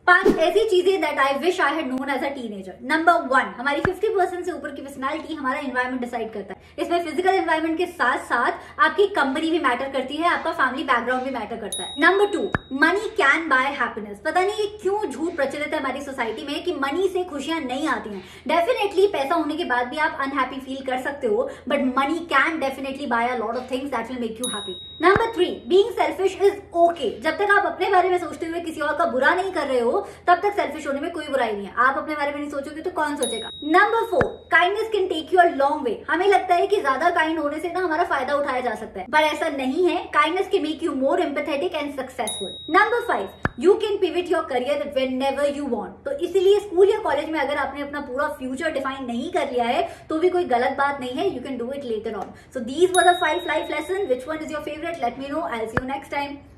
5 ऐसी चीजें that I wish I had known as a teenager. Number 1, हमारी 50% से ऊपर की पर्सनालिटी हमारा एनवायरमेंट डिसाइड करता है। इसमें फिजिकल एनवायरमेंट के साथ साथ आपकी कंपनी भी मैटर करती है, आपका फैमिली बैकग्राउंड भी मैटर करता है। Number 2, money can buy happiness. पता नहीं ये क्यों झूठ प्रचलित है हमारी सोसाइटी में कि मनी से खुशियां नहीं आती हैं। डेफिनेटली पैसा होने के बाद भी आप अनहैप्पी फील कर सकते हो, but money can definitely buy a lot of things that will make you happy. Number 3, being selfish is okay. जब तक आप अपने बारे में सोचते हुए किसी और का बुरा नहीं कर रहे हो तब तक सेल्फिश होने में कोई बुराई नहीं है। आप अपने बारे में नहीं सोचोगे तो कौन सोचेगा। Number 4, kindness can take you a long way. हमें लगता है कि ज्यादा काइंड होने से ना हमारा फायदा उठाया जा सकता है, पर ऐसा नहीं है। Kindness can make you more empathetic and successful. Number 5, you can pivot your career whenever you want. तो इसीलिए स्कूल या कॉलेज में अगर आपने अपना पूरा फ्यूचर डिफाइन नहीं कर लिया है तो भी कोई गलत बात नहीं है। You can do it later on. So these were the 5 life lesson. Which one is your favourite? Let me know. I will see you next time.